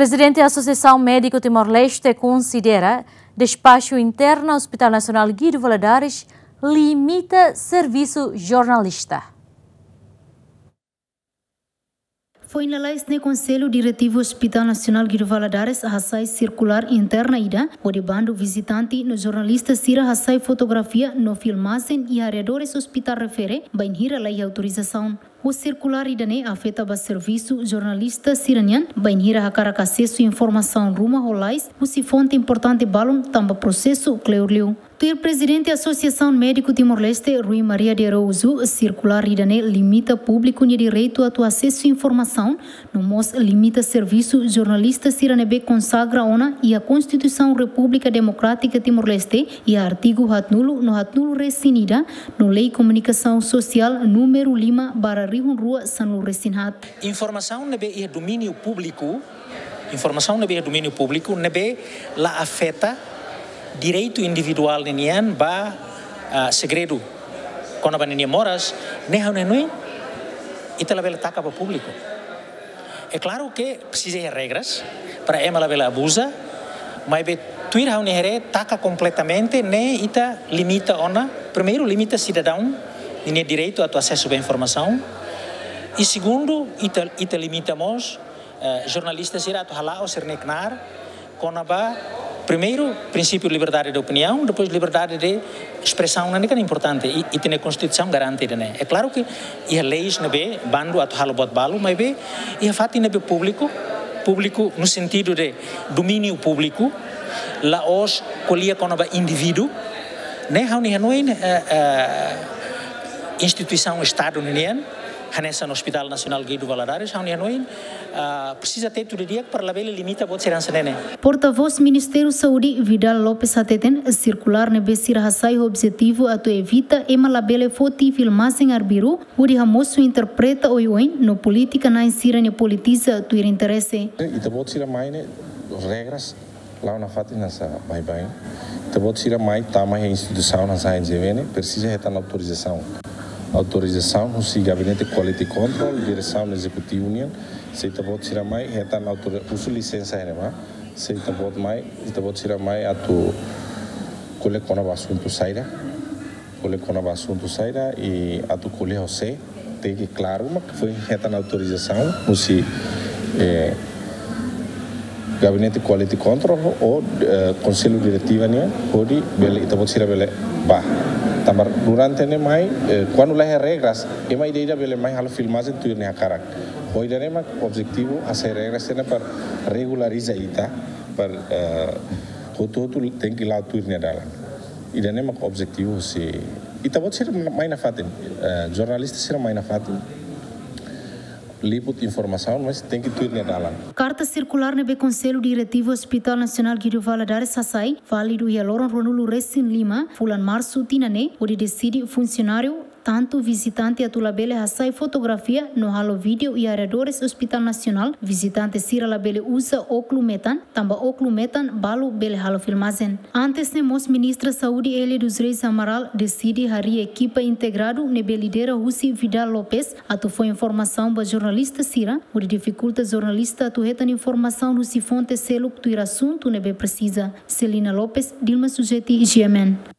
Presidente da Associação Médico Timor-Leste considera despacho interno ao Hospital Nacional Guido Valadares limita serviço jornalista. Foi na lei do Conselho Diretivo Hospital Nacional Guido Valadares a sai circular interna ida, onde bando visitante no jornalista Sira a sai fotografia no filmagem e arredores hospital refere, bem hira lei autorização. O circular idane afeta o serviço jornalista siranian, bem hira a acesso e informação ruma rolais, o se fonte importante balon tamba processo cleurliu. O presidente da Associação Médico Timor-Leste, Rui Maria de Araújo, circular idane limita público e direito a acesso e informação, no mos limita serviço jornalista siranebe consagra ona e a Constituição República Democrática Timor-Leste e a artigo no hatnulo resinida no Lei Comunicação Social número 5 barra Rihun Rua Sanu Resinhat. Informação nebe é domínio público, nebe la afeta direito individual ninian ba segredo quando ba ninia moras neha nenui ita la bela taca para público. É claro que precisa de regras para ema la bela abusa, mas be tuir ha nehere taca completamente ne ita limita ona, primeiro limita cidadão ninia direito a acesso à informação e segundo ita limitamos jornalistas irá to hala ou ser neknar quando ba primeiro, princípio de liberdade de opinião, depois liberdade de expressão, não é importante, e tem a Constituição garantida, né? É claro que e a leis não é bando a halo bot balo, mas é e a fato não é público no sentido de domínio público, lá os colhia quando é indivíduo, né? Não é instituição Estado união, nessa no Hospital Nacional Guido Valadares, precisa ter tudo dia para lá ele limita a segurança nene. Porta-voz Ministério Saúde Vidal Lopes Ateten circular nebe sira hasai objetivo a to evita ema labele foti filmagem arbiru, uri hamoso interpreta oioin no política na insira ne politiza tu interesse. E tabot sira mai ne regras lá na fati nessa bye. Tabot sira mai tamanho instituição na sai jevene precisa retar autorização no gabinete quality control direção executiva união se tabot sira mai retar uso licença ema se tabot sira mai atu cole kona assunto saída e atu cole você tem que claro mas foi retar autorização no gabinete quality control ou conselho diretivo união pode bele tabot sira bele ba tamar durante ne mai quando lá regras e mai ideia bele mai halo filmagem tu ne akarak hoje ne mai objetivo as regras ne para regularizar ita para todo tem que lá tu ne dala e ne mai objetivo se ita pode ser mai na fatin jornalista ser mai na fatin liput informação, mas tem que tudo nela. Carta circular nebe Conselho Diretivo Hospital Nacional Guido Valadares Sassai, válido e Loran Ronulo Resin Lima, fulan março tinane, onde decide funcionário tanto visitante a tulabele hasai fotografia no halo vídeo e arredores Hospital Nacional, visitante sira labele usa oclumetan, tamba oclumetan balo bele halo filmagem. Antes nemos ministra Saúde Elia dos Reis Amaral decide hari equipa integrado nebe lidera Husi Vidal Lopes, atu foi informação ba jornalista sira, onde dificulta jornalista atu retan informação no si fonte selo que tu ir assunto nebe precisa. Celina Lopes, Dilma Sujeti, GMN.